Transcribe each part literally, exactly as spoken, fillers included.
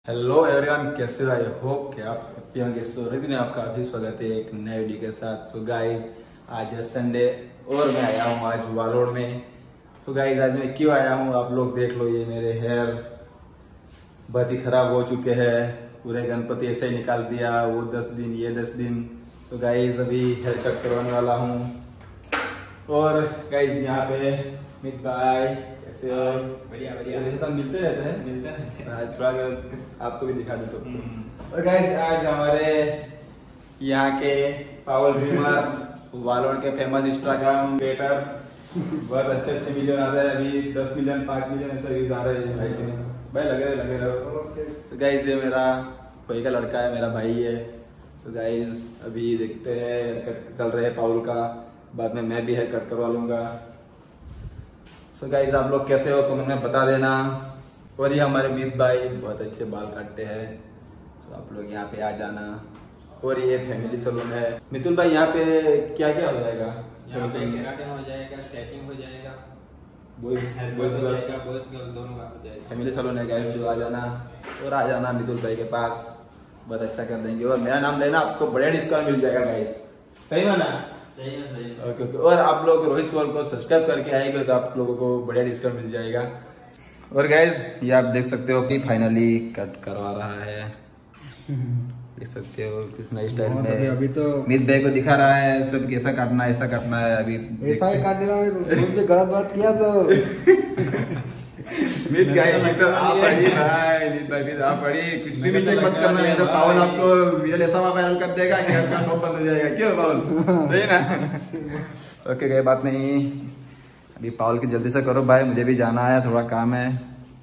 Hello everyone, कैसे हो? I hope कि आप हैप्पी होंगे। सो रिदिन आपका अभी स्वागत है एक नए वीडियो के साथ। सो गाइज आज है संडे और मैं आया हूँ आज वालोड़ में। सो गाइज आज मैं क्यों आया हूँ आप लोग देख लो। ये मेरे हेयर बहुत ही खराब हो चुके हैं, पूरे गणपति ऐसे ही निकाल दिया, वो दस दिन ये दस दिन। तो गाइज अभी हेयर कट करवाने वाला हूँ। और गाइज यहाँ पे मित भाई कैसे हो? बढ़िया बढ़िया। वैसे तो हम मिलते रहते हैं मिलते रहते हैं। आज थोड़ा आपको भी दिखा दे सकते। और गाइज आज हमारे यहाँ के पावल ड्रीमर वालोड़ के फेमस इंस्टाग्राम क्रिएटर बहुत अच्छे अच्छे मिलियन आ रहे हैं। अभी दस मिलियन पाँच मिलियन ऐसा व्यूज आ रहे हैं भाई के। भाई लगे रहे लगे रहो। तो गाइज ये मेरा भाई का लड़का है, मेरा भाई है। तो गाइज अभी देखते हैं हेयर कट चल रहे हैं पाउल का, बाद में मैं भी हेयर कट करवा लूंगा। सो so गाइज आप लोग कैसे हो कमेंट में बता देना। और ये हमारे मीत भाई बहुत अच्छे बाल काटते हैं, सो so आप लोग यहाँ पे आ जाना। और ये फैमिली सैलून है। मितुल भाई यहाँ पे क्या क्या हो जाएगा? यहाँ पे केराटिन हो जाएगा, स्ट्रेटिंग हो जाएगा, बॉयज बॉयज हो जाएगा, बॉयज गर्ल दोनों का हो जाएगा। फैमिली सैलून है गाइज, तो आ जाना और आ जाना मितुल भाई के पास, बहुत अच्छा कर देंगे। और मेरा नाम लेना, आपको बढ़िया डिस्काउंट मिल जाएगा गाइज। सही माना? सही में सही में। Okay okay. और आप लोग रोहित सोल को सब्सक्राइब करके आएंगे तो आप लोगों को बढ़िया डिस्काउंट मिल जाएगा। और गाइज ये आप देख सकते हो कि फाइनली कट करवा रहा है, देख सकते हो किस नई स्टाइल में। अभी, अभी तो मित भाई को दिखा रहा है सब कैसा काटना है, ऐसा काटना है। अभी ऐसा ही काट देगा। मुझसे गलत बात किया तो मित भाई मैं तो आप पढ़ी भाई, मित भाई भी आप पढ़ी, कुछ भी मिस्टेक मत करना, नहीं तो पावल आपको वीडियो ऐसा वायरल कर देगा कि आपका शॉप बंद हो जाएगा। क्यों पावल? सही ना? ओके कोई बात नहीं, अभी पावल की जल्दी से करो भाई, मुझे भी जाना है, थोड़ा काम है।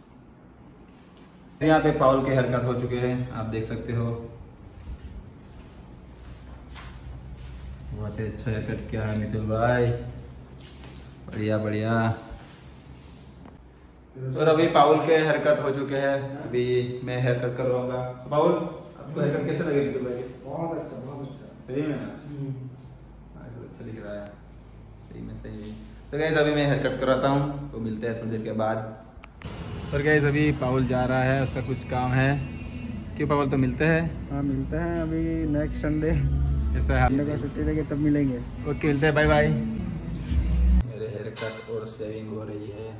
यहाँ पे पावल के हेयर कट हो चुके हैं, आप देख सकते हो। बहुत ही अच्छा हेयर कट किया है मितुल भाई, बढ़िया बढ़िया। और अभी पाउल के हेयर कट हो चुके हैं, अभी मैं हेयर कट करवाऊंगा। तो पाउल आपको हेयर कट कैसे लगे मितुल भाई? बहुत अच्छा बहुत अच्छा। सही में ना? अच्छा दिख रहा है, सही में सही में। तो गाइस अभी मैं हेयर कट कराता हूँ, तो मिलते हैं थोड़ी देर के बाद। और गाइस अभी पाउल जा रहा है, ऐसा कुछ काम है। क्यों पाउल? तो मिलते हैं। हाँ मिलते हैं अभी नेक्स्ट संडे, ऐसा है, संडे को छुट्टी रहेगी तब मिलेंगे। ओके मिलते हैं, बाय बाय। मेरे हेयर कट और सेविंग हो रही है।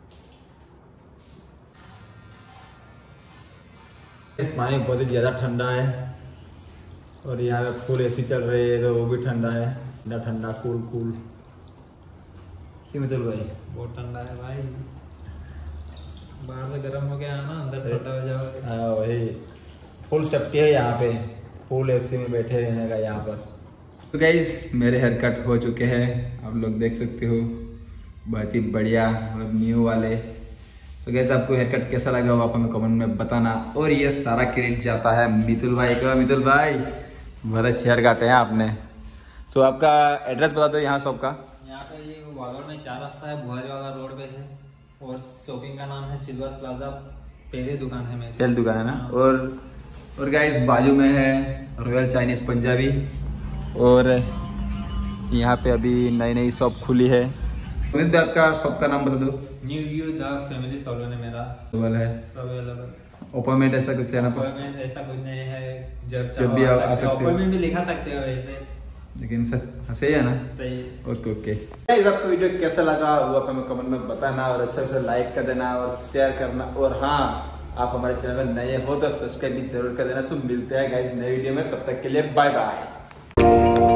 पानी बहुत ही ज़्यादा ठंडा है और यहाँ पे फुल एसी चल रही है, तो वो भी ठंडा है, ठंडा ठंडा कूल कूल। क्यों मितुल भाई? बहुत ठंडा है भाई, बाहर से गर्म हो गया ना, अंदर ठंडा हो जाएगा। हाँ वही, फुल सेफ्टी है यहाँ पे, फुल एसी में बैठे रहने का यहाँ पर। तो गाइस मेरे हेयर कट हो चुके हैं, आप लोग देख सकते हो, बहुत ही बढ़िया और न्यू वाले। तो गैस आपको हेयर कट कैसा लगा वो आप हमें कमेंट में बताना। और ये सारा क्रेडिट जाता है मितुल भाई का। मितुल भाई बहुत अच्छे हेयर काटे हैं आपने। तो आपका एड्रेस बता दो यहाँ शॉप का। यहाँ पे ये वालोड़ में चार रास्ता है, बुहारी वाला रोड पे है, और शॉपिंग का नाम है सिल्वर प्लाजा, पहली दुकान है मेरी। पहली दुकान है ना? और और गाइस बाजू में है रॉयल चाइनीज पंजाबी। और यहाँ पे अभी नई नई शॉप खुली है। आपका शॉप का नाम बता दो। New view the family salon है मेरा, है अवेलेबल। अपॉइंटमेंट ऐसा कुछ है ना? अपॉइंटमेंट ऐसा कुछ नहीं है, जब जब भी चाहो आ सकते हो। अपॉइंटमेंट भी लिखा सकते हो वैसे, लेकिन सही है ना? सही। Okay okay. गाइस आपको वीडियो कैसा लगा वो आप हमें कमेंट में बताना, और अच्छा से लाइक कर देना और शेयर करना। और हाँ, आप हमारे चैनल में नए हो तो सब्सक्राइब भी जरूर कर देना। सो मिलते हैं गाइस नए वीडियो में, तब तक के लिए बाय बाय।